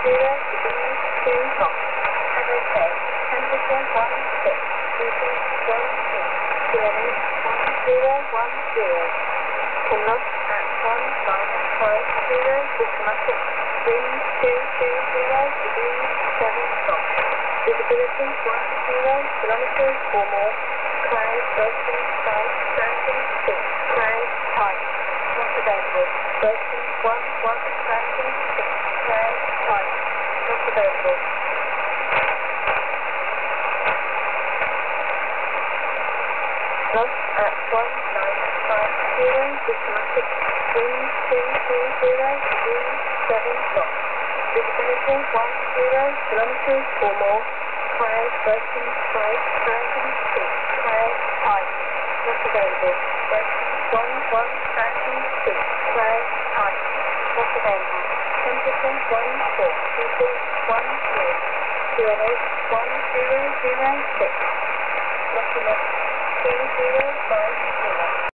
degrees 2 knots. As I said, temperature 16, heating 17, QNH 1010. Inlet at 1-50, diplomatic, wind 220 degrees 7 knots. Visibility 10 kilometers or more. Clouds broken, south, standing, 6. Clouds high. Not available. Broken, 1, standing, 6. Clouds high. Not available. Lost at 1950, diplomatic, wind 220 degrees 7 knots. Visibility 10 kilometers or more. Clouds broken, south, standing, 6. Clouds high. Not available. Broken, standing, 6. Clouds high. Not available. Temperature 14, heating 10. QNH 1006. Not enough. 20